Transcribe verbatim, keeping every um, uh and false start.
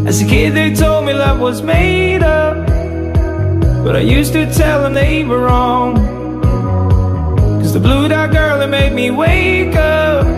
As a kid they told me love was made up, but I used to tell them they were wrong. Cause the blue dot girl that made me wake up